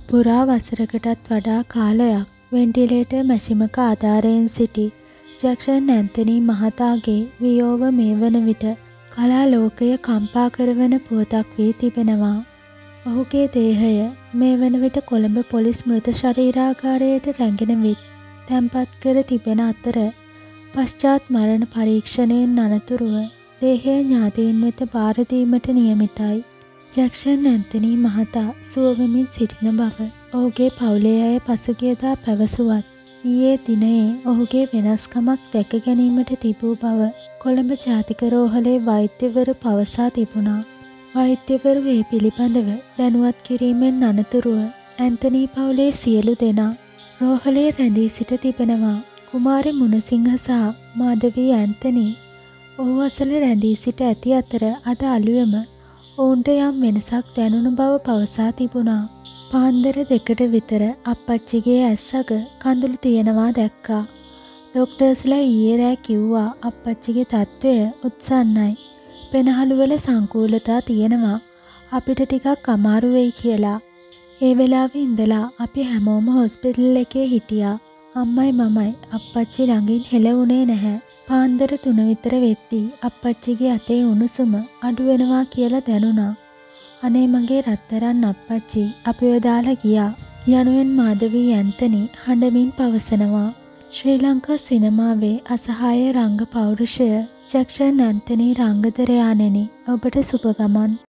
පුරා වසරකටත් වඩා කාලයක් වෙන්ටිලේටර් මැෂිමක ආධාරයෙන් සිටි ජැක්සන් ඇන්තනී මහතාගේ වියෝව මේ වන විට කලා ලෝකය කම්පා කරවන පුවතක් වී තිබෙනවා. ඔහුගේ දේහය මේ වන විට කොළඹ පොලිස් මෘත ශරීරාගාරයට රැගෙන විත් තැන්පත් කර තිබෙන අතර පශ්චාත් මරණ පරීක්ෂණයෙන් අනතුරුව දේහය ඥාතීන් වෙත බාර දීමට නියමිතයි. ජැක්සන් ඇන්තනී මහතා සුව වෙමින් සිටින බව ඔහුගේ පවුලේ අය පසුගියදා පැවසුවත් ඊයේ දිනයේ ඔහුගේ වෙනස්කමක් දැක ගැනීමට තිබූ බව කොළඹ ජාතික රෝහලේ වෛද්‍යවරු පවසා තිබුණා. වෛද්‍යවරු ඒ පිළිබඳව දැනුවත් කිරීමෙන් අනතුරුව ඇන්තනී පවුලේ සියලු දෙනා රෝහලේ රැඳී සිට තිබෙනවා. කුමාරි මුණසිංහ සහ මාධවී ඇන්තනී ඔහු අසල රැඳී සිට ඇති අතර අද අලුයම ඔවුන්ට යම් වෙනසක් දැනුණු බව පවසා තිබුණා. පාන්දර 2ට විතර අප්පච්චිගේ ඇස් අග කඳුළු තියෙනවා දැක්කා. ඩොක්ටර්ස්ලා ඊයේ රෑ කිව්වා අප්පච්චිගේ තත්ත්වය උත්සන්නයි. පෙනහළුවල සංකූලතා තියෙනවා. අපිට ටිකක් අමාරු වෙයි කියලා. ඒ වෙලාවේ ඉඳලා අපි හැමෝම හොස්පිටල් එකේ හිටියා. අම්මයි මමයි අප්පච්චි ළඟින් හෙලවුණේ නැහැ. පාන්දර 3 විතර වෙද්දී අප්පච්චිගේ අතේ උණුසුම අඩු වෙනවා කියලා දැනුණා. අනේ මගේ රත්තරන් අප්පච්චි අපිව දාලා ගියා. යනුවෙන් මාධවී ඇන්තනී හඬමින් පවසනවා. ශ්‍රී ලංකා සිනමාවේ අසහාය රංග පෞරුෂය ජැක්සන් ඇන්තනී රංගදරයාණෙනි ඔබට සුබ ගමන්.